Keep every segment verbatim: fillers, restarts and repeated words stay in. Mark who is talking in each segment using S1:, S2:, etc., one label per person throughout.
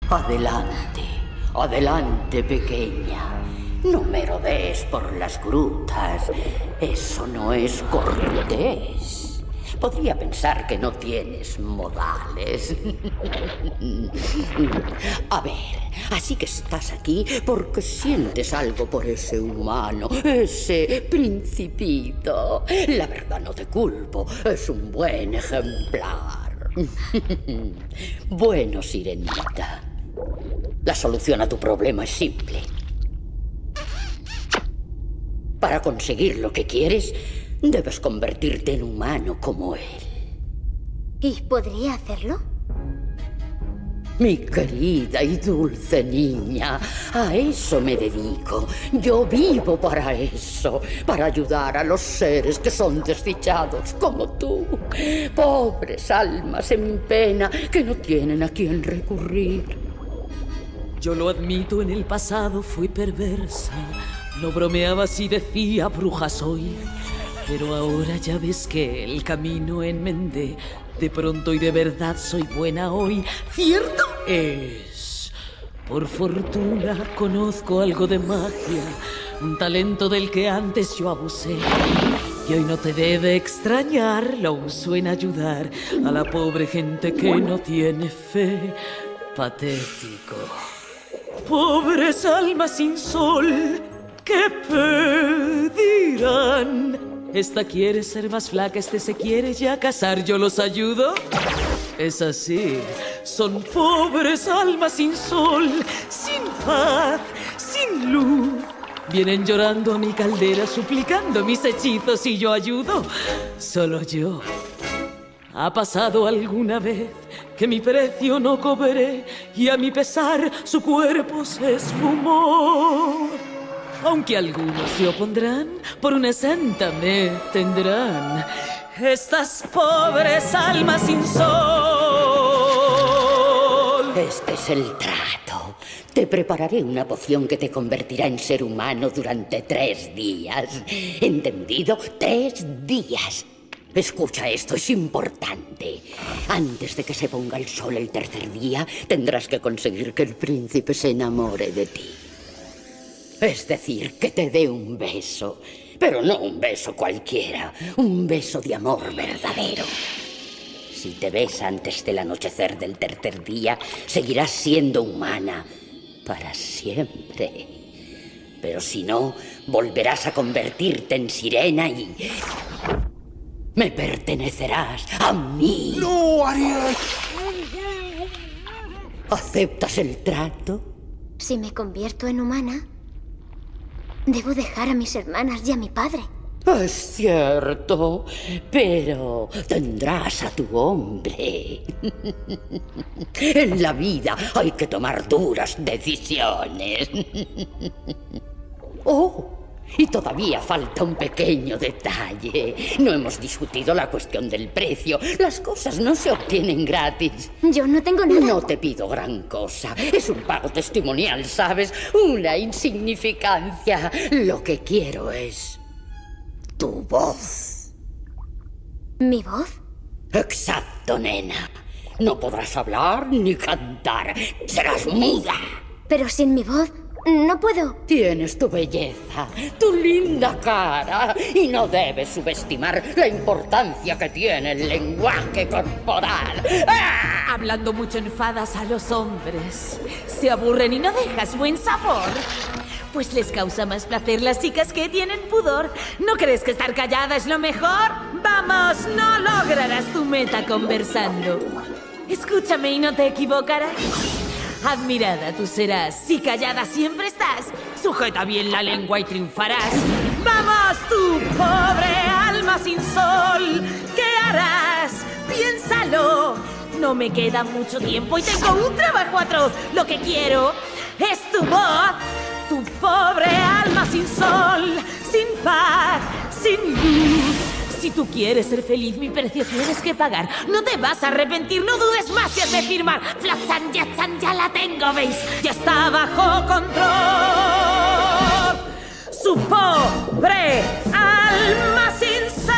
S1: Adelante, adelante, pequeña. No merodees por las grutas. Eso no es cortés. Podría pensar que no tienes modales. A ver, así que estás aquí porque sientes algo por ese humano, ese principito. La verdad no te culpo, es un buen ejemplar. Bueno, sirenita, la solución a tu problema es simple. Para conseguir lo que quieres, debes convertirte en humano como él.
S2: ¿Y podría hacerlo?
S1: Mi querida y dulce niña, a eso me dedico. Yo vivo para eso, para ayudar a los seres que son desdichados como tú. Pobres almas en pena que no tienen a quién recurrir.
S3: Yo lo admito, en el pasado fui perversa. No bromeaba si decía bruja soy. Pero ahora ya ves que el camino enmendé. De pronto y de verdad soy buena hoy. ¿Cierto es? Por fortuna conozco algo de magia. Un talento del que antes yo abusé. Y hoy no te debe extrañar. Lo uso en ayudar a la pobre gente que no tiene fe. Patético. Pobres almas sin sol, ¿qué pedirán? Esta quiere ser más flaca, este se quiere ya casar, ¿yo los ayudo? Es así, son pobres almas sin sol, sin paz, sin luz. Vienen llorando a mi caldera, suplicando mis hechizos y yo ayudo. Solo yo. ¿Ha pasado alguna vez que mi precio no cobré y a mi pesar su cuerpo se esfumó? Aunque algunos se opondrán, por una santa me tendrán. Estas pobres almas sin sol.
S1: Este es el trato. Te prepararé una poción que te convertirá en ser humano durante tres días. ¿Entendido? Tres días. Escucha esto, es importante. Antes de que se ponga el sol el tercer día, tendrás que conseguir que el príncipe se enamore de ti. Es decir, que te dé un beso. Pero no un beso cualquiera. Un beso de amor verdadero. Si te besa antes del anochecer del tercer día, seguirás siendo humana para siempre. Pero si no, volverás a convertirte en sirena y... me pertenecerás a mí.
S4: ¡No, Ariel!
S1: ¿Aceptas el trato?
S2: Si me convierto en humana, debo dejar a mis hermanas y a mi padre.
S1: Es cierto, pero tendrás a tu hombre. En la vida hay que tomar duras decisiones. Oh, y todavía falta un pequeño detalle. No hemos discutido la cuestión del precio. Las cosas no se obtienen gratis.
S2: Yo no tengo nada.
S1: No te pido gran cosa. Es un pago testimonial, ¿sabes? Una insignificancia. Lo que quiero es... tu voz.
S2: ¿Mi voz?
S1: Exacto, nena. No podrás hablar ni cantar. Serás muda.
S2: Pero sin mi voz... no puedo.
S1: Tienes tu belleza, tu linda cara, y no debes subestimar la importancia que tiene el lenguaje corporal. ¡Ah!
S3: Hablando mucho enfadas a los hombres. Se aburren y no dejas buen sabor. Pues les causa más placer las chicas que tienen pudor. ¿No crees que estar callada es lo mejor? ¡Vamos! No lograrás tu meta conversando. Escúchame y no te equivocarás. Admirada tú serás, si callada siempre estás. Sujeta bien la lengua y triunfarás. ¡Vamos, tú, pobre alma sin sol! ¿Qué harás? Piénsalo. No me queda mucho tiempo y tengo un trabajo atroz. Lo que quiero es tu voz. Tu pobre alma sin sol, sin paz, sin luz. Si tú quieres ser feliz, mi precio tienes que pagar. No te vas a arrepentir, no dudes más si has de firmar. Flotsam, Jetsam, ya la tengo, ¿veis? Ya está bajo control. Su pobre alma sin sol.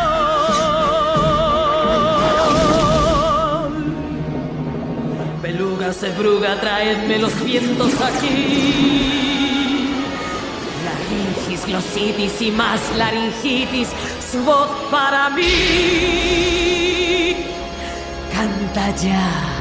S3: Beluga Sebruga, Sebruga, traedme los vientos aquí. Laringis, glositis y más laringitis, su voz para mí. Canta ya.